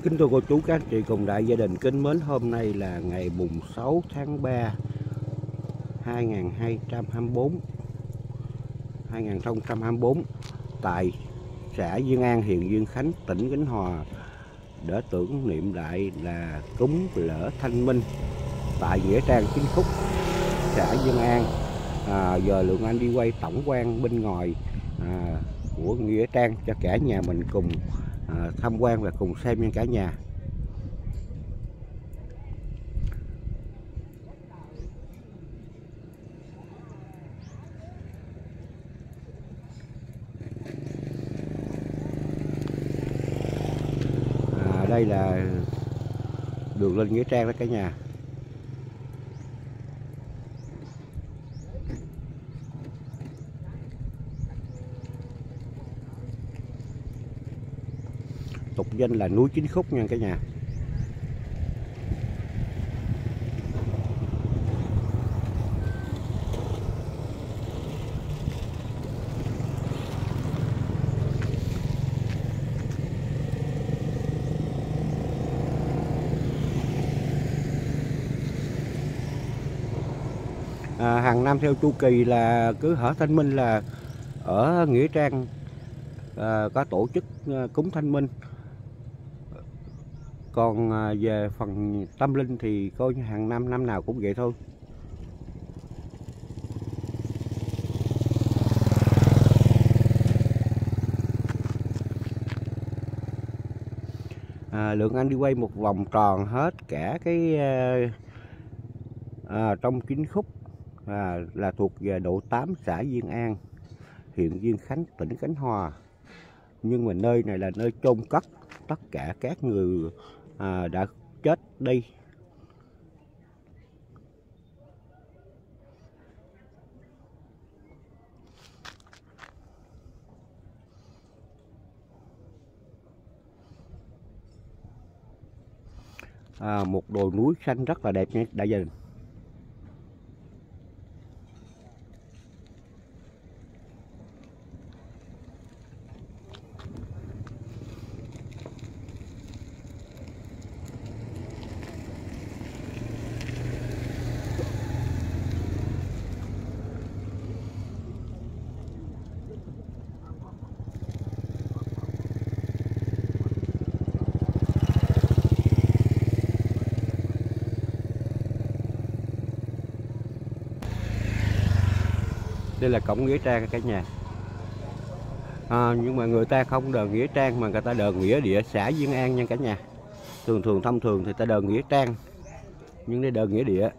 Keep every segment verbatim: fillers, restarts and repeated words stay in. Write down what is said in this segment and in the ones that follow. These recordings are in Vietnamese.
Kính thưa cô chú, các anh chị cùng đại gia đình kính mến, hôm nay là ngày mùng sáu tháng ba hai nghìn hai trăm hai mươi tư hai nghìn không trăm hai mươi tư tại xã Diên An, huyện Diên Khánh, tỉnh Khánh Hòa để tưởng niệm lại là cúng lễ Thanh Minh tại nghĩa trang Chính Khúc, xã Diên An. À, giờ Lượng Anh đi quay tổng quan bên ngoài à, của nghĩa trang cho cả nhà mình cùng à, tham quan và cùng xem nha cả nhà. À, đây là đường lên nghĩa trang đó cả nhà. Tục danh là núi Chính Khúc nha cả nhà. À, hàng năm theo chu kỳ là cứ hở Thanh Minh là ở nghĩa trang à, có tổ chức à, cúng Thanh Minh. Còn à, về phần tâm linh thì coi như hàng năm năm nào cũng vậy thôi. À, Lượng Anh đi quay một vòng tròn hết cả cái à, à, trong Chính Khúc à, là thuộc về độ tám, xã Diên An, huyện Diên Khánh, tỉnh Khánh Hòa. Nhưng mà nơi này là nơi chôn cất tất cả các người à, đã chết đi. À, một đồi núi xanh rất là đẹp nha đại gia đình. Đây là cổng nghĩa trang cả nhà. À, nhưng mà người ta không đờn nghĩa trang mà người ta đờn nghĩa địa xã Diên An nha cả nhà. Thường thường thông thường thì ta đờn nghĩa trang, nhưng đây đờn nghĩa địa.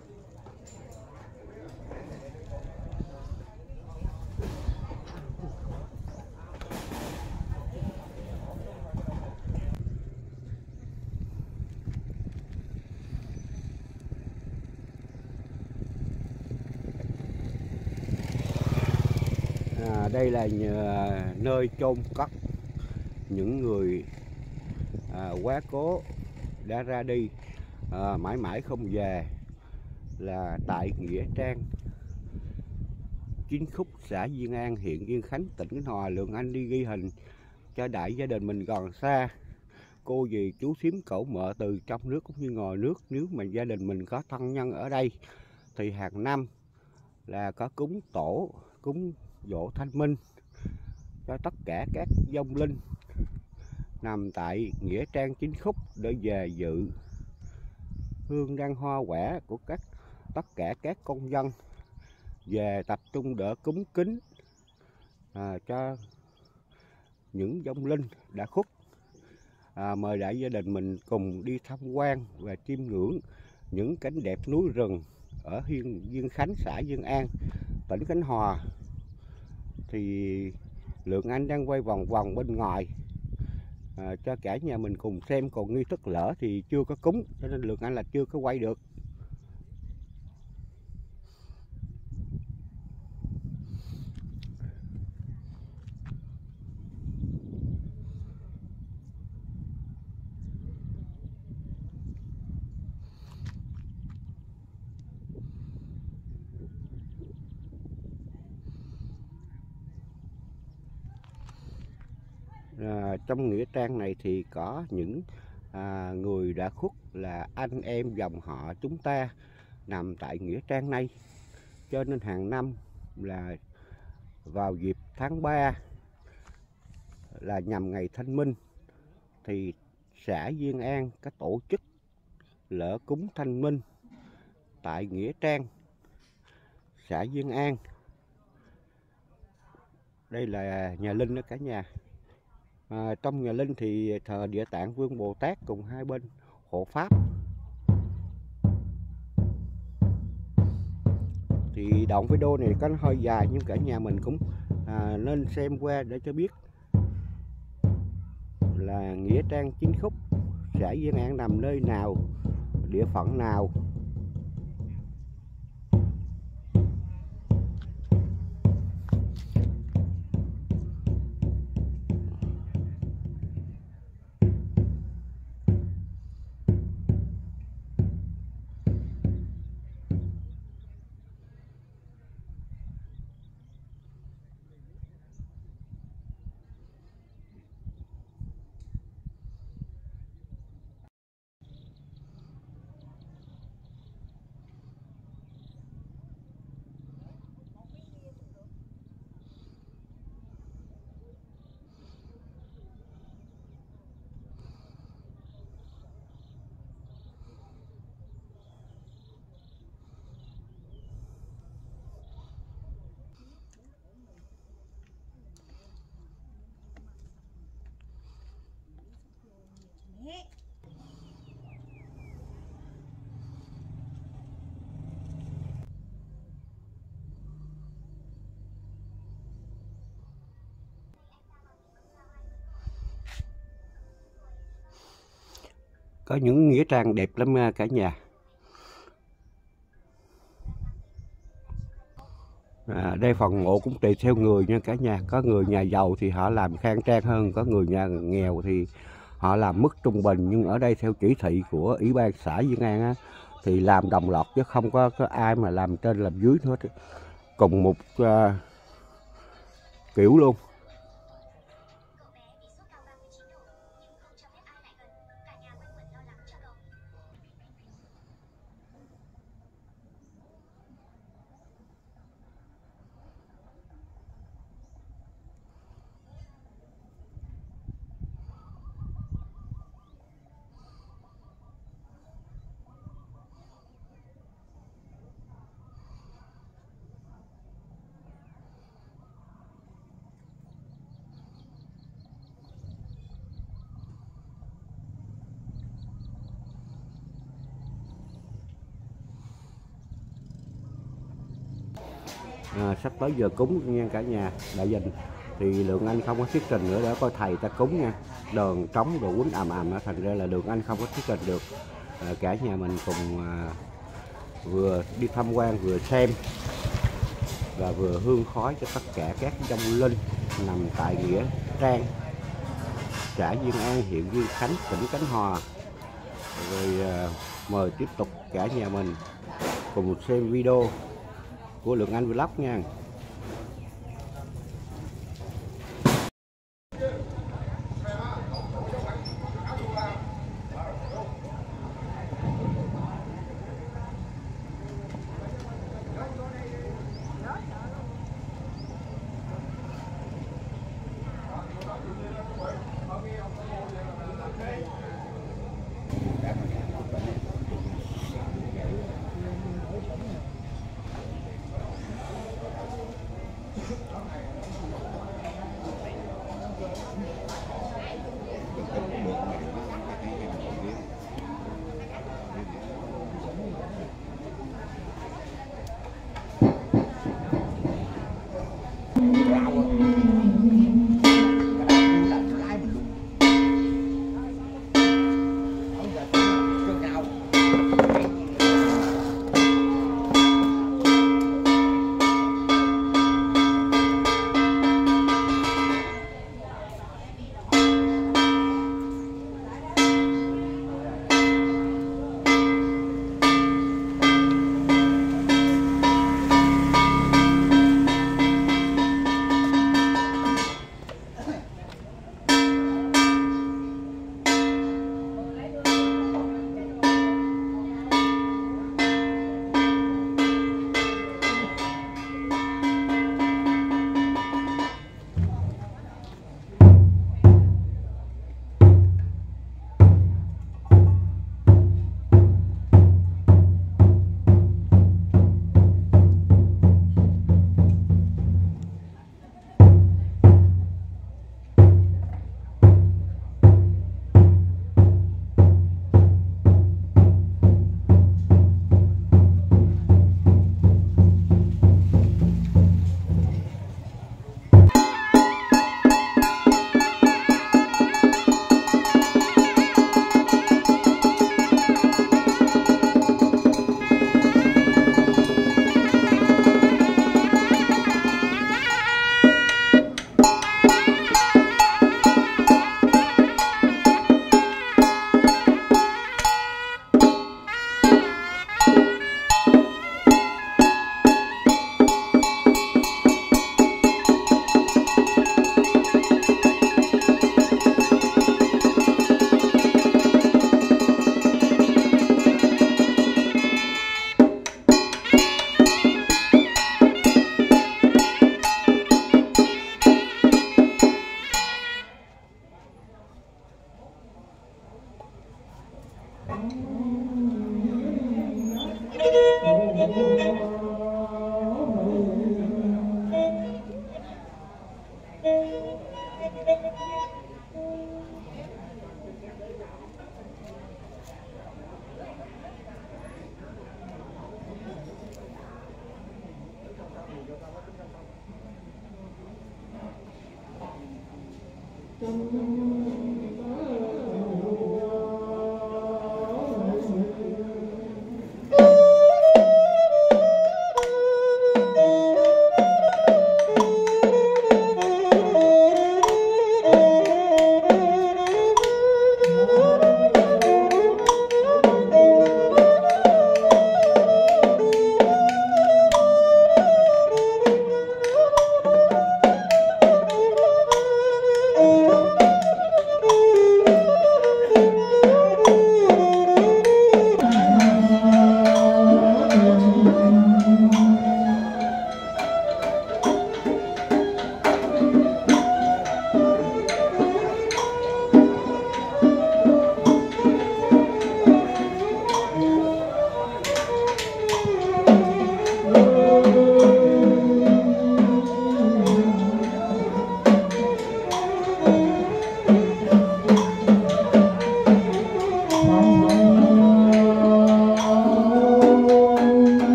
À, đây là nhờ, nơi chôn cất những người à, quá cố đã ra đi à, mãi mãi không về, là tại nghĩa trang Chính Khúc, xã Diên An, huyện Diên Khánh, tỉnh Khánh Hòa. Lượng Anh đi ghi hình cho đại gia đình mình gần xa, cô dì chú thím cậu mợ từ trong nước cũng như ngoài nước. Nếu mà gia đình mình có thân nhân ở đây thì hàng năm là có cúng tổ, cúng dỗ Thanh Minh cho tất cả các vong linh nằm tại nghĩa trang Chính Khúc để về dự hương đăng hoa quả của các tất cả các công dân về tập trung đỡ cúng kính à, cho những vong linh đã khuất. À, mời đại gia đình mình cùng đi tham quan và chiêm ngưỡng những cảnh đẹp núi rừng ở huyện Diên Khánh, xã Diên An, tỉnh Khánh Hòa. Thì Lượng Anh đang quay vòng vòng bên ngoài à, cho cả nhà mình cùng xem, còn nghi thức lỡ thì chưa có cúng cho nên Lượng Anh là chưa có quay được. À, trong nghĩa trang này thì có những à, người đã khuất là anh em dòng họ chúng ta nằm tại nghĩa trang này. Cho nên hàng năm là vào dịp tháng ba là nhằm ngày Thanh Minh thì xã Diên An có tổ chức lễ cúng Thanh Minh tại nghĩa trang xã Diên An. Đây là nhà linh đó cả nhà. À, trong nhà linh thì thờ Địa Tạng Vương Bồ Tát cùng hai bên hộ pháp. Thì đoạn video này có hơi dài nhưng cả nhà mình cũng à, nên xem qua để cho biết là nghĩa trang Chính Khúc xã Diên An nằm nơi nào, địa phận nào. Có những nghĩa trang đẹp lắm cả nhà. À, đây phần mộ cũng tùy theo người nha cả nhà. Có người nhà giàu thì họ làm khang trang hơn, có người nhà nghèo thì họ làm mức trung bình. Nhưng ở đây theo chỉ thị của Ủy ban xã Diên An á, thì làm đồng loạt chứ không có, có ai mà làm trên làm dưới hết, cùng một uh, kiểu luôn. À, sắp tới giờ cúng nha cả nhà. Đại dình thì Lượng Anh không có thuyết trình nữa, để có thầy ta cúng nha. Đờn trống đồ quýnh ầm ầm, thành ra là Lượng Anh không có thuyết trình được. À, cả nhà mình cùng à, vừa đi tham quan vừa xem và vừa hương khói cho tất cả các vong linh nằm tại nghĩa trang xã Diên An, huyện Diên Khánh, tỉnh Khánh Hòa. Rồi à, mời tiếp tục cả nhà mình cùng xem video của Lượng Anh Vlog nha.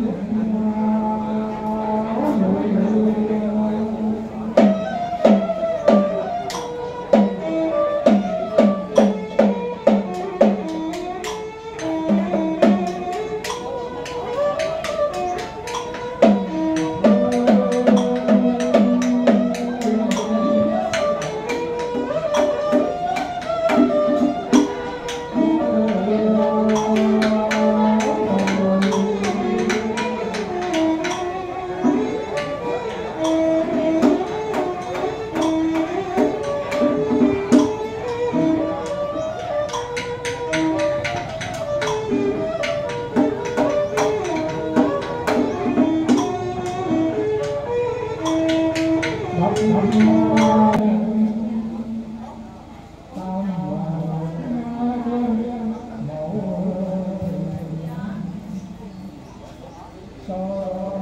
So